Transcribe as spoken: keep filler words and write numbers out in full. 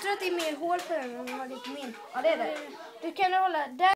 tror att det är mer hål på den än vad det är på min. Ja, det är det. Du kan hålla där.